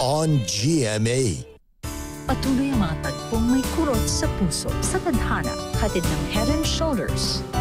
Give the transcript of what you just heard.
on GMA. Patuloy ang mga tagpong may kurot sa puso sa tadhana, hatid ng Head and Shoulders.